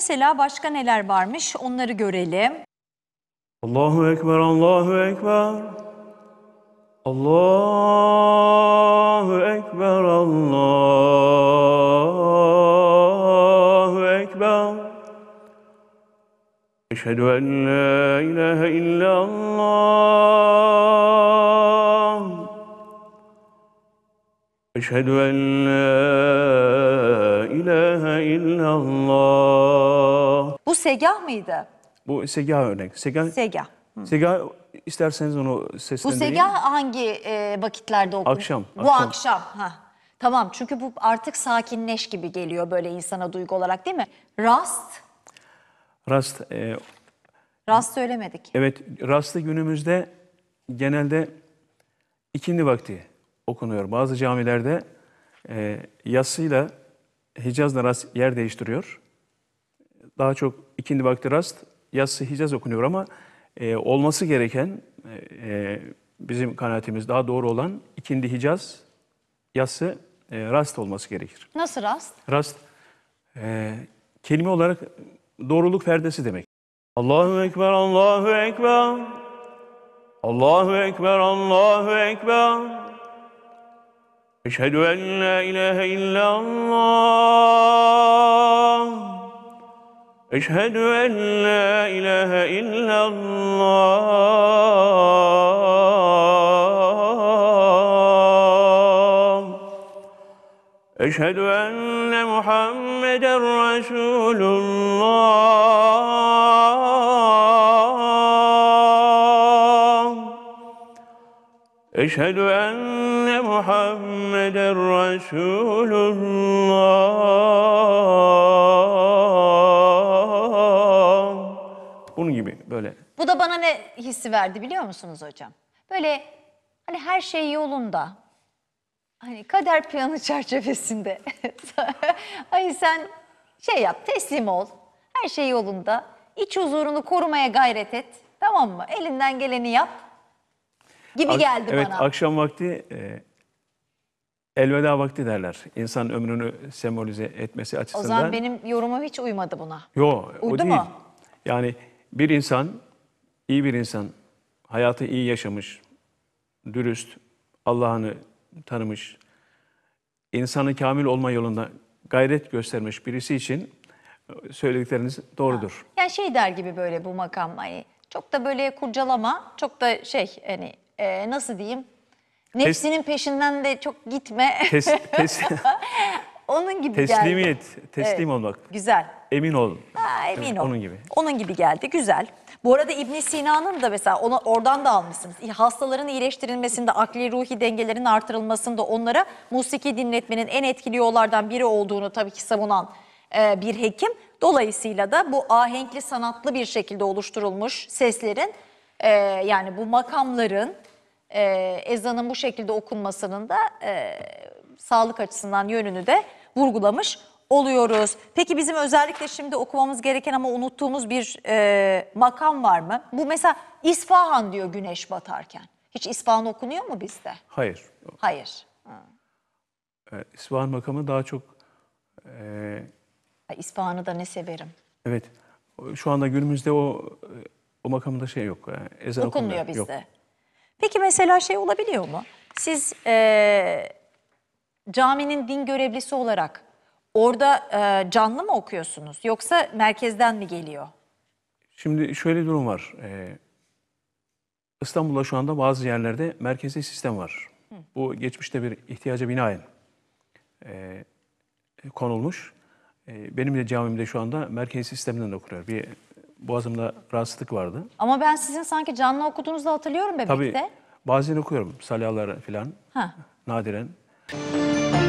mesela başka neler varmış onları görelim. Allahu Ekber, Allahu Ekber. Allahu Ekber, Allahu Ekber. Eşhedü en la ilahe illallah. Eşhedü en la ilahe illallah. Bu segah mıydı? Bu segah örnek. Segah. Segah isterseniz onu Bu seslendireyim. segah hangi vakitlerde okunur? Akşam, Bu akşam. akşam. Ha. Tamam, çünkü bu artık sakinleş gibi geliyor böyle insana duygu olarak, değil mi? Rast. Rast. Rast söylemedik. Evet, rastı günümüzde genelde ikindi vakti okunuyor. Bazı camilerde yatsıyla Hicaz'la rast yer değiştiriyor. Daha çok ikindi vakti rast, yatsı Hicaz okunuyor ama olması gereken bizim kanaatimiz daha doğru olan ikindi Hicaz, yatsı rast olması gerekir. Nasıl rast? Rast kelime olarak doğruluk perdesi demek. Allahu Ekber, Allahu Ekber. Allahu Ekber, Allahu Ekber. Eşhedü en la ilahe illallah. Eşhedü en la ilahe illallah. Eşhedü enne Muhammeden Resulullah. Eşhedü enne Muhammeden Resulullah. Bunun gibi böyle. Bu da bana ne hissi verdi biliyor musunuz hocam? Böyle hani her şey yolunda. Hani kader planı çerçevesinde. Hani sen şey yap, teslim ol. Her şey yolunda. İç huzurunu korumaya gayret et. Tamam mı? Elinden geleni yap. Gibi geldi Evet, bana. akşam vakti elveda vakti derler. İnsan ömrünü sembolize etmesi O açısından. zaman benim yorumum hiç uymadı buna. Yok, o Uydu değil. mu? Yani bir insan, iyi bir insan, hayatı iyi yaşamış, dürüst, Allah'ını tanımış, insanı kamil olma yolunda gayret göstermiş birisi için söyledikleriniz doğrudur. Yani şey der gibi böyle bu makam, hani çok da böyle kurcalama, çok da şey hani nasıl diyeyim, nefsinin peşinden de çok gitme. Onun gibi geldi. Teslimiyet, teslim olmak, Güzel. emin ol. Ha, emin ol. Onun gibi. Onun gibi geldi. Güzel. Bu arada İbn Sina'nın da mesela oradan da almışsınız. Hastaların iyileştirilmesinde, akli ruhi dengelerin artırılmasında onlara musiki dinletmenin en etkili yollardan biri olduğunu tabii ki savunan bir hekim. Dolayısıyla da bu ahenkli, sanatlı bir şekilde oluşturulmuş seslerin yani bu makamların ezanın bu şekilde okunmasının da sağlık açısından yönünü de vurgulamış oluyoruz. Peki bizim özellikle şimdi okumamız gereken ama unuttuğumuz bir makam var mı? Bu mesela İsfahan diyor güneş batarken. Hiç İsfahan okunuyor mu bizde? Hayır. Hayır. İsfahan makamı daha çok Ay, İsfahan'ı da ne severim. evet. Şu anda günümüzde o makamında şey yok. Ezan Okunmuyor okunmuyor. bizde. Yok. Peki mesela şey olabiliyor mu? Siz caminin din görevlisi olarak orada canlı mı okuyorsunuz? Yoksa merkezden mi geliyor? Şimdi şöyle bir durum var. İstanbul'da şu anda bazı yerlerde merkezi sistem var. Bu geçmişte bir ihtiyaca binaen konulmuş. Benim de camimde şu anda merkezi sistemden de okuyor. Bir boğazımda rahatsızlık vardı. Ama ben sizin sanki canlı okuduğunuzu hatırlıyorum Bebek'te. Tabii bazen okuyorum. Salyalar falan. Ha. Nadiren.